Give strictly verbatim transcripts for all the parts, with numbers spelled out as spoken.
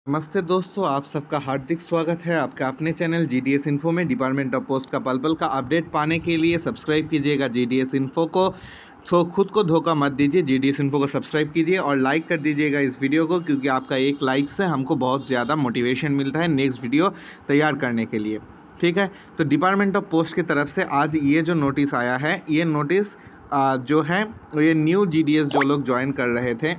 नमस्ते दोस्तों, आप सबका हार्दिक स्वागत है आपका अपने channel G D S info में। डिपार्टमेंट ऑफ पोस्ट का पल पल का अपडेट पाने के लिए सब्सक्राइब कीजिएगा जी डी एस इन्फो को। तो खुद को धोखा मत दीजिए, जी डी एस इन्फो को सब्सक्राइब कीजिए और लाइक कर दीजिएगा इस वीडियो को, क्योंकि आपका एक लाइक से हमको बहुत ज़्यादा मोटिवेशन मिलता है नेक्स्ट वीडियो तैयार करने के लिए। ठीक है, तो डिपार्टमेंट ऑफ पोस्ट की तरफ से आज ये जो नोटिस आया है, ये नोटिस जो है ये न्यू जी डी एस जो लोग ज्वाइन कर रहे थे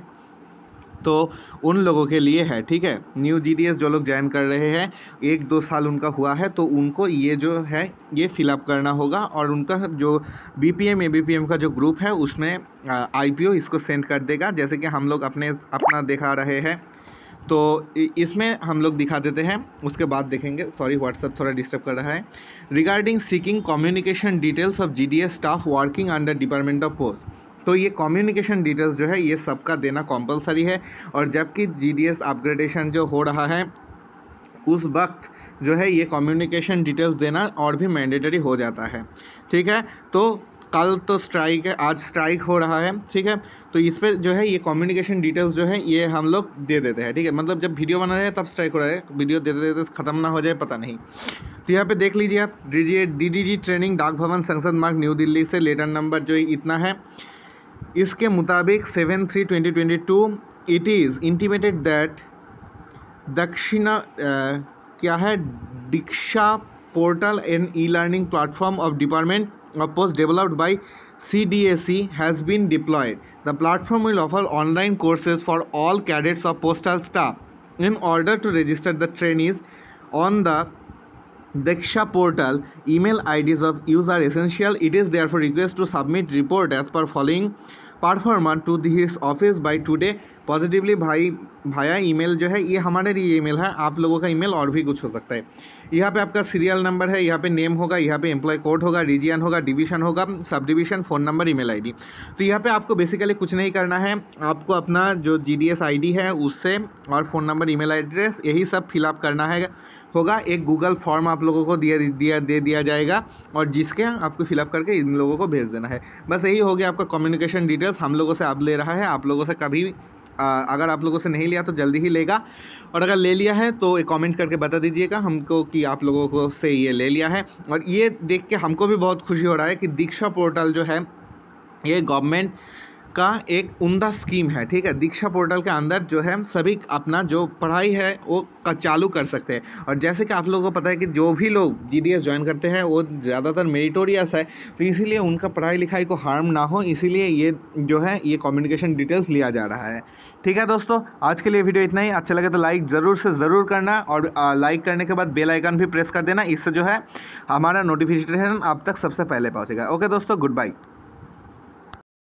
तो उन लोगों के लिए है। ठीक है, न्यू जी डी एस जो लोग ज्वाइन कर रहे हैं, एक दो साल उनका हुआ है, तो उनको ये जो है ये फिलअप करना होगा और उनका जो B P M A B P M का जो ग्रुप है उसमें आई पी ओ इसको सेंड कर देगा। जैसे कि हम लोग अपने अपना दिखा रहे हैं, तो इसमें हम लोग दिखा देते हैं, उसके बाद देखेंगे। सॉरी, व्हाट्सएप थोड़ा डिस्टर्ब कर रहा है। Regarding seeking communication details of G D S staff working under department of post, तो ये कम्युनिकेशन डिटेल्स जो है ये सबका देना कंपलसरी है। और जबकि जी डी एस अपग्रेडेशन जो हो रहा है उस वक्त जो है ये कम्युनिकेशन डिटेल्स देना और भी मैंडेटरी हो जाता है। ठीक है, तो कल तो स्ट्राइक है, आज स्ट्राइक हो रहा है। ठीक है, तो इस पर जो है ये कम्युनिकेशन डिटेल्स जो है ये हम लोग दे देते हैं। ठीक है, मतलब जब वीडियो बना रहे हैं तब स्ट्राइक हो रहा है, वीडियो देते देते ख़त्म ना हो जाए पता नहीं। तो यहाँ पे देख लीजिए आप, डी डी जी ट्रेनिंग डाक भवन संसद मार्ग न्यू दिल्ली से लेटर नंबर जो इतना है, इसके मुताबिक seven three twenty twenty two it is intimated that दक्षिणा क्या है Diksha portal and e learning platform of department of post developed by C D S E has been deployed. The platform will offer online courses for all cadets of postal staff. In order to register the trainees on the Diksha portal, email I Ds of use are essential. It is therefore request to submit report as per following performer to his office by today. Positively भाई भाया email जो है ये हमारे लिए email है, आप लोगों का ईमेल और भी कुछ हो सकता है। यहाँ पे आपका सीरियल नंबर है, यहाँ पे नेम होगा, यहाँ पे एम्प्लॉय कोड होगा, रीजियन होगा, डिवीजन होगा, sub division, phone number, email ID. तो यहाँ पे आपको बेसिकली कुछ नहीं करना है, आपको अपना जो G D S I D है उससे और फ़ोन नंबर, ईमेल एड्रेस, यही सब फिलअप करना है होगा। एक गूगल फॉर्म आप लोगों को दिया दिया दे दिया जाएगा और जिसके आपको फिलअप करके इन लोगों को भेज देना है। बस यही हो गया आपका कम्युनिकेशन डिटेल्स। हम लोगों से अब ले रहा है, आप लोगों से कभी आ, अगर आप लोगों से नहीं लिया तो जल्दी ही लेगा, और अगर ले लिया है तो एक कमेंट करके बता दीजिएगा हमको कि आप लोगों को से ये ले लिया है। और ये देख के हमको भी बहुत खुशी हो रहा है कि दीक्षा पोर्टल जो है ये गवर्नमेंट का एक उम्दा स्कीम है। ठीक है, दीक्षा पोर्टल के अंदर जो है सभी अपना जो पढ़ाई है वो चालू कर सकते हैं। और जैसे कि आप लोगों को पता है कि जो भी लोग जी डी एस ज्वाइन करते हैं वो ज़्यादातर मेरिटोरियस है, तो इसीलिए उनका पढ़ाई लिखाई को हार्म ना हो, इसीलिए ये जो है ये कम्युनिकेशन डिटेल्स लिया जा रहा है। ठीक है दोस्तों, आज के लिए वीडियो इतना ही। अच्छा लगे तो लाइक ज़रूर से ज़रूर करना, और लाइक करने के बाद बेल आइकन भी प्रेस कर देना, इससे जो है हमारा नोटिफिकेशन आप तक सबसे पहले पहुँचेगा। ओके दोस्तों, गुड बाय।